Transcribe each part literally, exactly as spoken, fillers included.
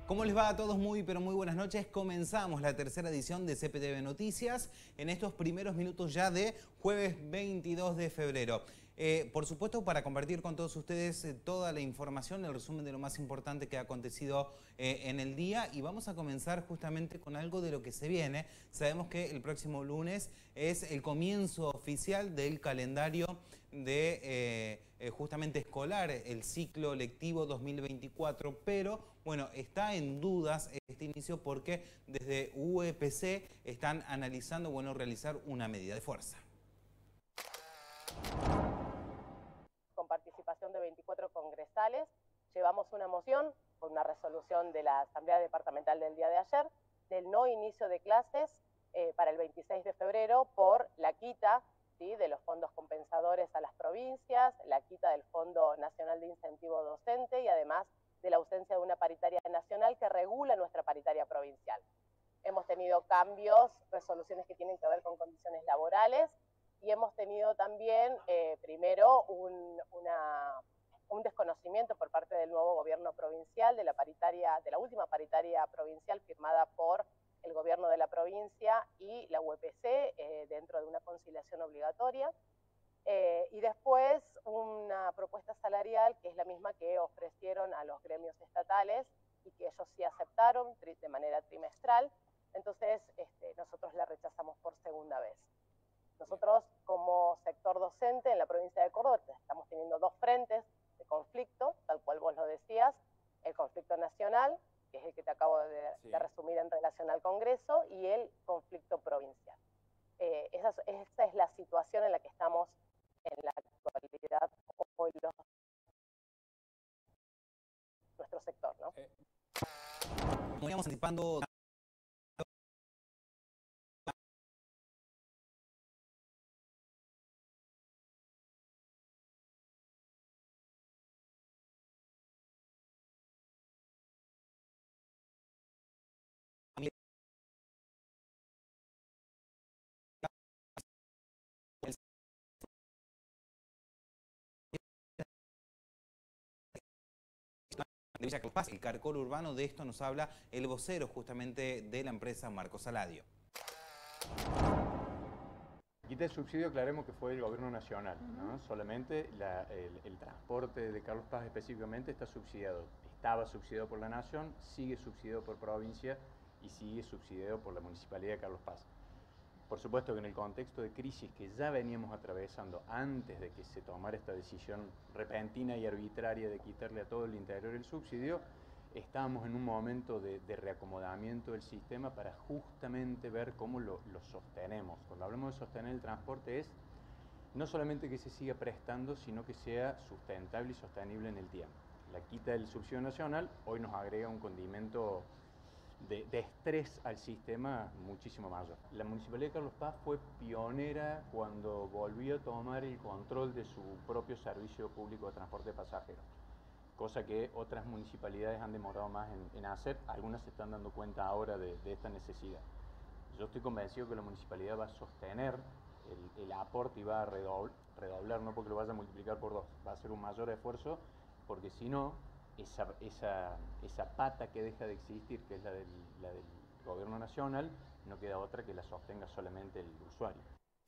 ¿Cómo les va a todos? Muy, pero muy buenas noches. Comenzamos la tercera edición de C P T V Noticias en estos primeros minutos ya de jueves veintidós de febrero. Eh, por supuesto, para compartir con todos ustedes eh, toda la información, el resumen de lo más importante que ha acontecido eh, en el día. Y vamos a comenzar justamente con algo de lo que se viene. Sabemos que el próximo lunes es el comienzo oficial del calendario de eh, eh, justamente escolar, el ciclo lectivo dos mil veinticuatro, pero bueno, está en dudas este inicio porque desde U E P C están analizando, bueno, realizar una medida de fuerza. Con participación de veinticuatro congresales, llevamos una moción con una resolución de la Asamblea Departamental del día de ayer, del no inicio de clases eh, para el veintiséis de febrero por la quita, ¿sí?, de los fondos compensadores a las provincias, la quita del Fondo Nacional de Incentivo Docente y además de la ausencia de una paritaria nacional que regula nuestra paritaria provincial. Hemos tenido cambios, resoluciones que tienen que ver con condiciones laborales y hemos tenido también, eh, primero, un, una, un desconocimiento por parte del nuevo gobierno provincial de la paritaria, de la última paritaria provincial firmada por el gobierno de la provincia y la U E P C eh, dentro de una conciliación obligatoria. Eh, y después una propuesta salarial que es la misma que ofrecieron a los gremios estatales y que ellos sí aceptaron de manera trimestral. Entonces este, nosotros la rechazamos por segunda vez. Nosotros como sector docente en la provincia de Córdoba estamos teniendo dos frentes de conflicto, tal cual vos lo decías, el conflicto nacional, que es el que te acabo de, sí. de resumir en relación al Congreso, y el conflicto provincial. Eh, esa, esa es la situación en la que estamos en la actualidad hoy los, nuestro sector, ¿no? Eh, como íbamos anticipando... de Villa Carlos Paz, el caracol urbano. De esto nos habla el vocero justamente de la empresa Marcos Saladio. Quita el subsidio, aclaremos que fue el gobierno nacional, ¿no? Solamente la, el, el transporte de Carlos Paz específicamente está subsidiado. Estaba subsidiado por la nación, sigue subsidiado por provincia y sigue subsidiado por la municipalidad de Carlos Paz. Por supuesto que en el contexto de crisis que ya veníamos atravesando antes de que se tomara esta decisión repentina y arbitraria de quitarle a todo el interior el subsidio, estábamos en un momento de, de reacomodamiento del sistema para justamente ver cómo lo, lo sostenemos. Cuando hablamos de sostener el transporte es no solamente que se siga prestando, sino que sea sustentable y sostenible en el tiempo. La quita del subsidio nacional hoy nos agrega un condimento De, de estrés al sistema muchísimo mayor. La Municipalidad de Carlos Paz fue pionera cuando volvió a tomar el control de su propio servicio público de transporte de pasajeros, cosa que otras municipalidades han demorado más en, en hacer. Algunas se están dando cuenta ahora de, de esta necesidad. Yo estoy convencido que la municipalidad va a sostener el, el aporte y va a redoblar, redoblar, no porque lo vaya a multiplicar por dos, va a hacer un mayor esfuerzo, porque si no, Esa, esa, esa pata que deja de existir, que es la del, la del gobierno nacional, no queda otra que la sostenga solamente el usuario.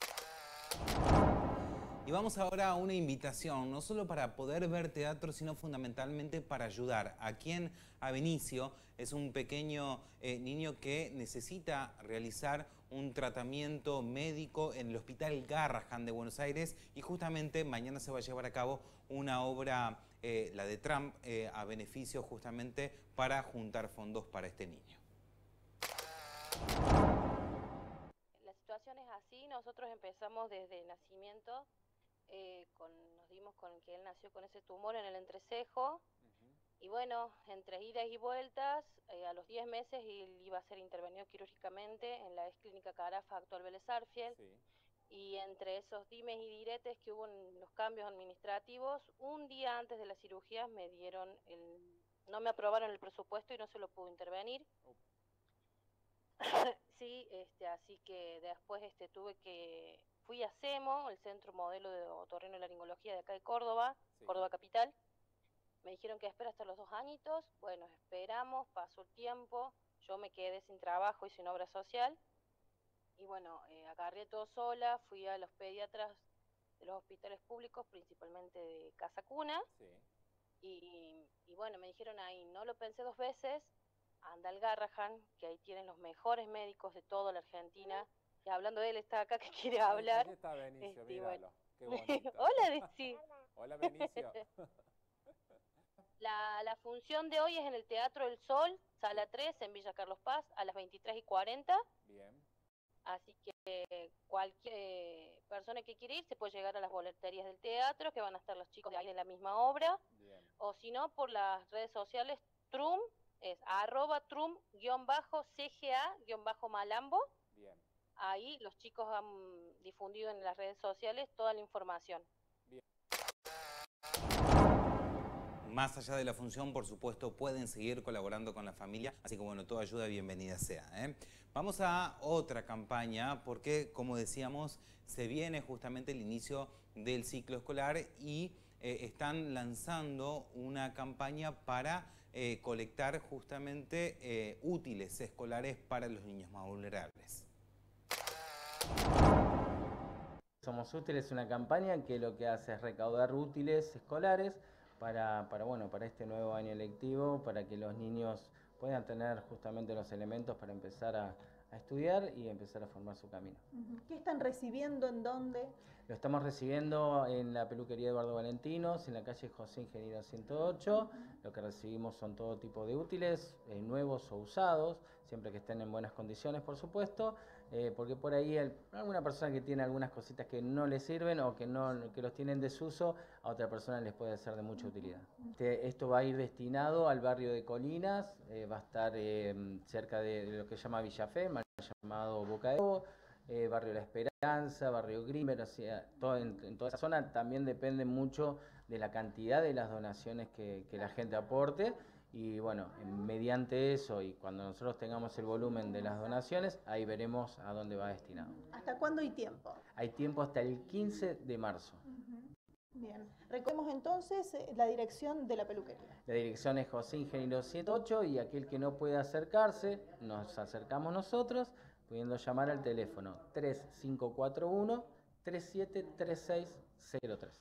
Y vamos ahora a una invitación, no solo para poder ver teatro, sino fundamentalmente para ayudar a quien, a Benicio, es un pequeño eh, niño que necesita realizar un tratamiento médico en el Hospital Garrahan de Buenos Aires, y justamente mañana se va a llevar a cabo una obra, eh, la de Trump, eh, a beneficio justamente para juntar fondos para este niño. La situación es así. Nosotros empezamos desde nacimiento, eh, con, nos dimos con que él nació con ese tumor en el entrecejo. Uh-huh. Y bueno, entre idas y vueltas, eh, a los diez meses él iba a ser intervenido quirúrgicamente en la ex clínica Carafa, actual Vélez Sarsfield. Sí. Y entre esos dimes y diretes que hubo en los cambios administrativos, un día antes de la cirugía me dieron el, no me aprobaron el presupuesto y no se lo pudo intervenir. Oh. Sí, este, así que después este, tuve que, fui a CEMO, el Centro Modelo de Otorrinolaringología de acá de Córdoba, sí. Córdoba Capital, Me dijeron que espera hasta los dos añitos. Bueno, esperamos, pasó el tiempo, yo me quedé sin trabajo y sin obra social. Y bueno, eh, agarré todo sola, fui a los pediatras de los hospitales públicos, principalmente de Casa Cuna. Sí. Y, y bueno, me dijeron ahí, no lo pensé dos veces, anda al Garrahan, que ahí tienen los mejores médicos de toda la Argentina. Y hablando de él, está acá que quiere hablar. Ahí está Benicio, Este, míralo. bueno. Qué bonito. Hola, de, sí. Hola, Benicio. La, la función de hoy es en el Teatro del Sol, sala tres, en Villa Carlos Paz, a las veintitrés y cuarenta. Bien. Así que cualquier persona que quiera ir se puede llegar a las boleterías del teatro, que van a estar los chicos de ahí en la misma obra. Bien. O si no, por las redes sociales, Trum, es arroba Trum, guión bajo, C G A, guión bajo Malambo. Bien. Ahí los chicos han difundido en las redes sociales toda la información. Más allá de la función, por supuesto, pueden seguir colaborando con la familia, así que bueno, toda ayuda bienvenida sea, ¿eh? Vamos a otra campaña, porque como decíamos, se viene justamente el inicio del ciclo escolar y eh, están lanzando una campaña para eh, colectar justamente eh, útiles escolares para los niños más vulnerables. Somos Útiles es una campaña que lo que hace es recaudar útiles escolares para, para, bueno, para este nuevo año lectivo, para que los niños puedan tener justamente los elementos para empezar a, a estudiar y empezar a formar su camino. ¿Qué están recibiendo? ¿En dónde? Lo estamos recibiendo en la peluquería Eduardo Valentinos, en la calle José Ingeniero ciento ocho. Lo que recibimos son todo tipo de útiles, eh, nuevos o usados, siempre que estén en buenas condiciones, por supuesto, eh, porque por ahí el, alguna persona que tiene algunas cositas que no le sirven o que, no, que los tienen en desuso, a otra persona les puede ser de mucha utilidad. Este, esto va a ir destinado al barrio de Colinas, eh, va a estar eh, cerca de, de lo que se llama Villafé, mal llamado Boca de Lobo, eh, barrio La Esperanza, barrio Grimmer, o sea, todo en, en toda esa zona. También depende mucho de la cantidad de las donaciones que, que la gente aporte. Y bueno, mediante eso y cuando nosotros tengamos el volumen de las donaciones, ahí veremos a dónde va destinado. ¿Hasta cuándo hay tiempo? Hay tiempo hasta el quince de marzo. Uh-huh. Bien. Recordemos entonces la dirección de la peluquería. La dirección es José Ingeniero ciento ocho y aquel que no pueda acercarse, nos acercamos nosotros, pudiendo llamar al teléfono tres cinco cuatro uno, tres siete tres seis cero tres.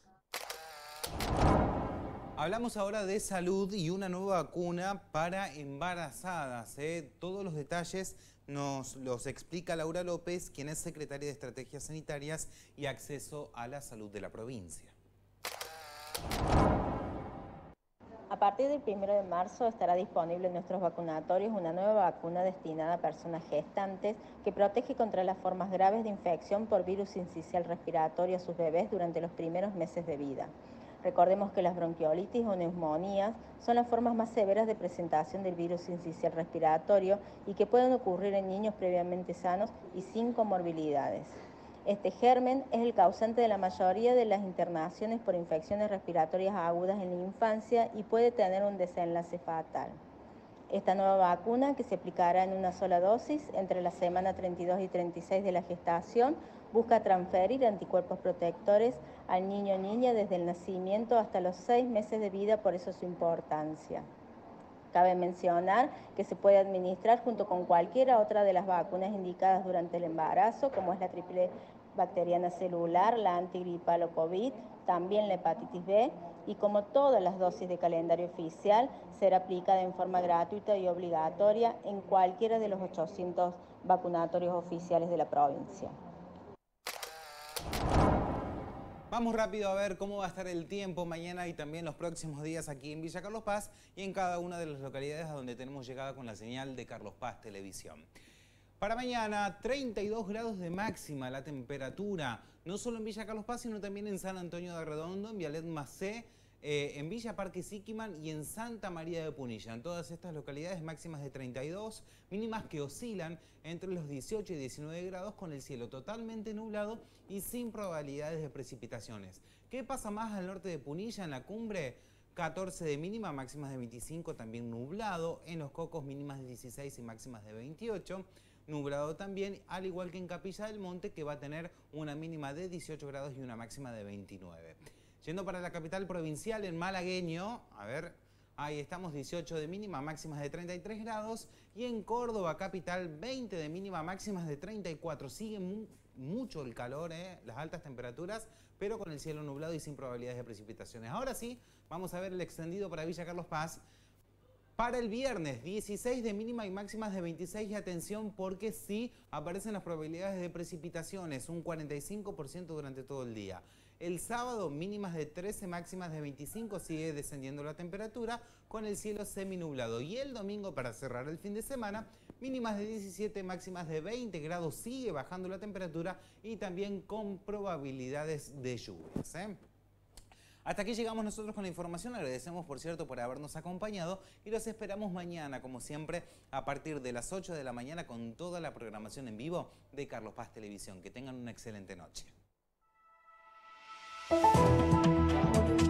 Hablamos ahora de salud y una nueva vacuna para embarazadas, ¿eh? Todos los detalles nos los explica Laura López, quien es secretaria de Estrategias Sanitarias y Acceso a la Salud de la provincia. A partir del primero de marzo estará disponible en nuestros vacunatorios una nueva vacuna destinada a personas gestantes que protege contra las formas graves de infección por virus sincicial respiratorio a sus bebés durante los primeros meses de vida. Recordemos que las bronquiolitis o neumonías son las formas más severas de presentación del virus sincicial respiratorio y que pueden ocurrir en niños previamente sanos y sin comorbilidades. Este germen es el causante de la mayoría de las internaciones por infecciones respiratorias agudas en la infancia y puede tener un desenlace fatal. Esta nueva vacuna, que se aplicará en una sola dosis entre la semana treinta y dos y treinta y seis de la gestación, busca transferir anticuerpos protectores al niño o niña desde el nacimiento hasta los seis meses de vida, por eso su importancia. Cabe mencionar que se puede administrar junto con cualquiera otra de las vacunas indicadas durante el embarazo, como es la triple bacteriana celular, la antigripal o COVID, también la hepatitis B, y como todas las dosis de calendario oficial, será aplicada en forma gratuita y obligatoria en cualquiera de los ochocientos vacunatorios oficiales de la provincia. Vamos rápido a ver cómo va a estar el tiempo mañana y también los próximos días aquí en Villa Carlos Paz y en cada una de las localidades a donde tenemos llegada con la señal de Carlos Paz Televisión. Para mañana, treinta y dos grados de máxima la temperatura, no solo en Villa Carlos Paz, sino también en San Antonio de Redondo, en Vialet Macé, eh, en Villa Parque Siquiman y en Santa María de Punilla. En todas estas localidades máximas de treinta y dos, mínimas que oscilan entre los dieciocho y diecinueve grados con el cielo totalmente nublado y sin probabilidades de precipitaciones. ¿Qué pasa más al norte de Punilla, en la cumbre? catorce de mínima, máximas de veinticinco, también nublado. En Los Cocos, mínimas de dieciséis y máximas de veintiocho. Nublado también, al igual que en Capilla del Monte, que va a tener una mínima de dieciocho grados y una máxima de veintinueve. Yendo para la capital provincial, en Malagueño, a ver, ahí estamos, dieciocho de mínima, máximas de treinta y tres grados. Y en Córdoba capital, veinte de mínima, máximas de treinta y cuatro. Sigue mu mucho el calor, ¿eh? Las altas temperaturas, pero con el cielo nublado y sin probabilidades de precipitaciones. Ahora sí, vamos a ver el extendido para Villa Carlos Paz. Para el viernes, dieciséis de mínima y máximas de veintiséis. Y atención porque sí aparecen las probabilidades de precipitaciones, un cuarenta y cinco por ciento durante todo el día. El sábado, mínimas de trece, máximas de veinticinco, sigue descendiendo la temperatura con el cielo seminublado. Y el domingo, para cerrar el fin de semana, mínimas de diecisiete, máximas de veinte grados, sigue bajando la temperatura y también con probabilidades de lluvias, ¿eh? Hasta aquí llegamos nosotros con la información. Agradecemos, por cierto, por habernos acompañado y los esperamos mañana, como siempre, a partir de las ocho de la mañana con toda la programación en vivo de Carlos Paz Televisión. Que tengan una excelente noche.